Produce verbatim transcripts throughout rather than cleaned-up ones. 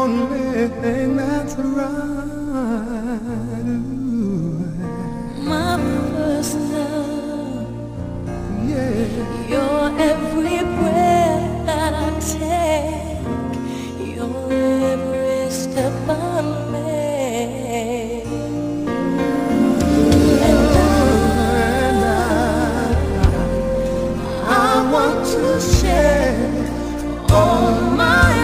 only thing that's right. My first love, Yeah. your every breath that I take, your every step I make, and I, I want to share all my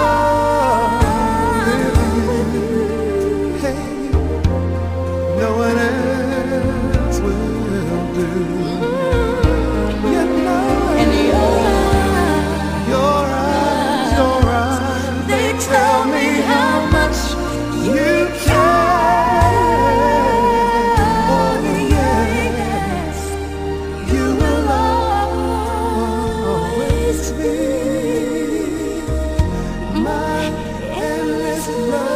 love with you. Hey, no one else will do. You know, And your eyes, your eyes, your eyes, they tell me how much you care. oh yes, You will always be my endless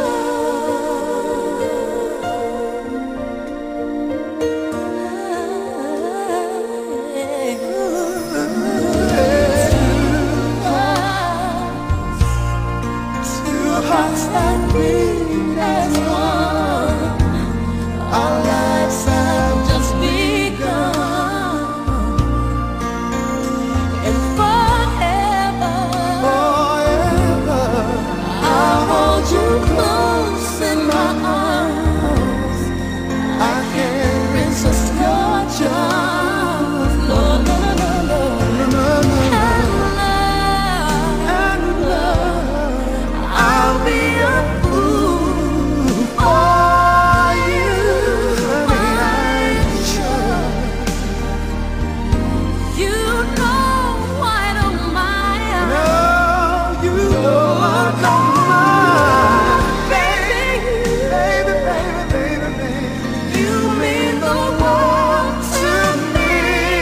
love. Two hearts that beat as one. Our lives have just begun, and forever forever. I'll hold you close in my arms. I can't resist your charms. No, no, no, no, no. And love, and love, I'll be a fool for you. I'm sure you know I don't mind. No, you know I don't mind. Baby, Baby, baby, baby, baby. you mean the world to me.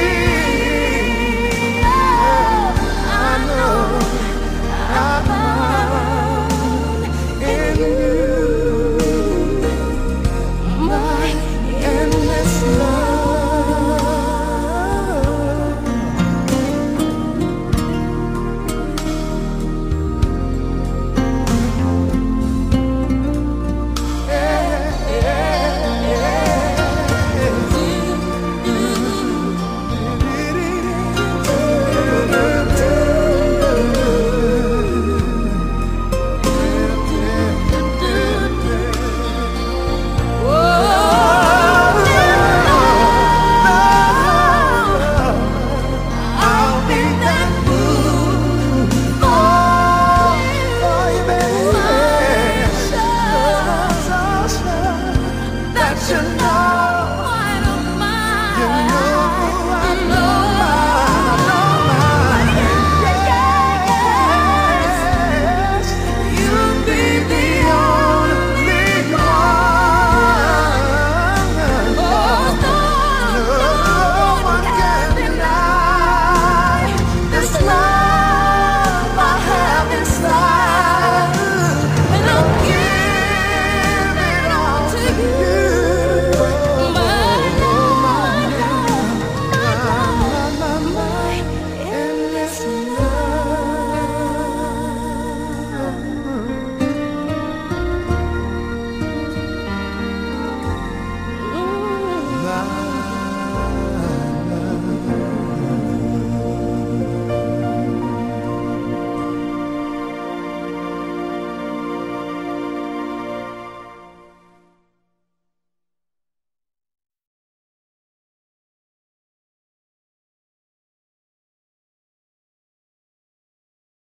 Oh, I know I found in you my endless love. I'll be that fool for you, baby. So sure that you know I don't mind. You know I You know I don't mind. Yes, you'll be the